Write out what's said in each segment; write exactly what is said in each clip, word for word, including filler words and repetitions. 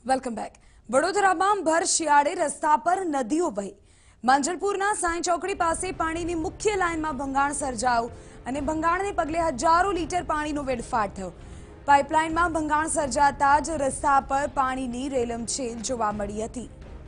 Welcome back. વડોદરામાં ભર શિયાળે રસ્તા પર નદીઓ વહી. માંજલપુરના સાંઈ ચોકડી પાસે પાણીની મુખ્ય લાઇનમાં ભંગાણ સર્જાયું અને ભંગાણને પગલે હજારો લીટર પાણીનો વેડફાટ થયો. પાઇપલાઇનમાં ભંગાણ સર્જાતા જ રસ્તા પર પાણીની રેલમછેલ જોવા મળી હતી.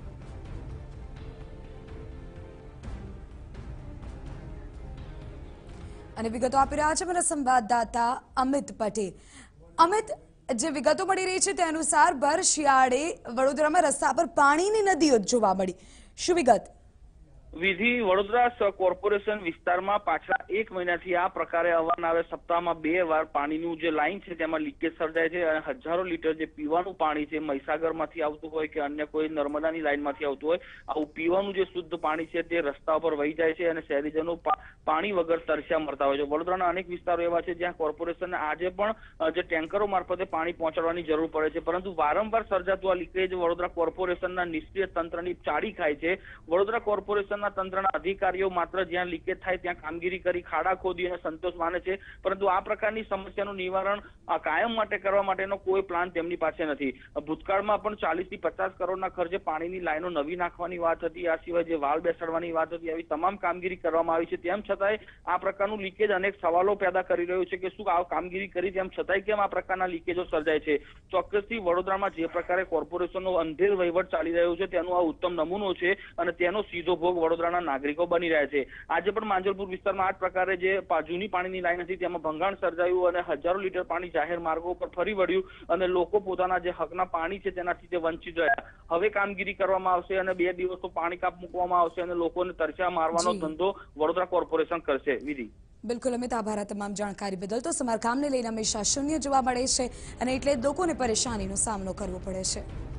અને વિગતો આપી રહ્યા છે મારા સંવાદદાતા અમિત પટેલ. અમિત, જે વિગતો મળી રહી છે તે અનુસાર ભર શિયાળે વડોદરામાં રસ્તા પર પાણીની નદીઓ જોવા મળી. શું વિગત? વિધિ, વડોદરા કોર્પોરેશન વિસ્તારમાં પાછલા એક મહિનાથી આ પ્રકારે અવારનવાર સપ્તાહમાં બે વાર પાણીનું જે લાઈન છે તેમાં લીકેજ સર્જાય છે અને હજારો લીટર જે પીવાનું પાણી છે મહીસાગરમાંથી આવતું હોય કે અન્ય કોઈ નર્મદાની લાઈનમાંથી આવતું હોય, આવું પીવાનું જે શુદ્ધ પાણી છે તે રસ્તા ઉપર વહી જાય છે અને શહેરીજનો પાણી વગર તરસ્યા મરતા હોય છે. વડોદરાના અનેક વિસ્તારો એવા છે જ્યાં કોર્પોરેશનને આજે પણ જે ટેન્કરો મારફતે પાણી પહોંચાડવાની જરૂર પડે છે, પરંતુ વારંવાર સર્જાતું આ લીકેજ વડોદરા કોર્પોરેશનના નિષ્ક્રિય તંત્રની ચાડી ખાય છે. વડોદરા કોર્પોરેશન તંત્રના અધિકારીઓ માત્ર જ્યાં લીકેજ થાય ત્યાં કામગીરી કરી ખાડા ખોદી અને સંતોષ માને છે, પરંતુ આ પ્રકારની સમસ્યાનું નિવારણ કાયમ માટે કરવા માટેનો કોઈ પ્લાન તેમની પાસે નથી. ભૂતકાળમાં પણ ચાલીસ થી પચાસ કરોડના ખર્ચે પાણીની લાઈનો નવી નાખવાની વાત હતી, આ સિવાય જે વાલ બેસાડવાની વાત હતી, આવી તમામ કામગીરી કરવામાં આવી છે. તેમ છતાંય આ પ્રકારનું લીકેજ અનેક સવાલો પેદા કરી રહ્યું છે કે શું આ કામગીરી કરી તેમ છતાંય કેમ આ પ્રકારના લીકેજો સર્જાય છે. ચોક્કસથી વડોદરામાં જે પ્રકારે કોર્પોરેશનનો અંધેર વહીવટ ચાલી રહ્યો છે તેનો આ ઉત્તમ નમૂનો છે અને તેનો સીધો ભોગ વડોદરાના નાગરિકો બની રહ્યા છે. આજે પણ માંજલપુર વિસ્તારમાં આ જ પ્રકારે જે જૂની પાણીની લાઈન હતી તેમાં ભંગાણ સર્જાયું અને હજારો લીટર પાણી જાહેર માર્ગો પર ફરી વળ્યું અને લોકો પોતાના જે હકના પાણી છે તેનાથી તે વંચિત રહ્યા. હવે કામગીરી કરવામાં આવશે અને બે દિવસ તો પાણી કાપ મૂકવામાં આવશે અને લોકોને તરસ્યા મારવાનો ધંધો વડોદરા કોર્પોરેશન કરશે. વિધિ. બિલકુલ અમિત, આભાર તમામ જાણકારી બદલ. તો સમારકામને લઈને હંમેશા શૂન્ય જોવા મળે છે અને એટલે લોકોને પરેશાનીનો સામનો કરવો પડે છે.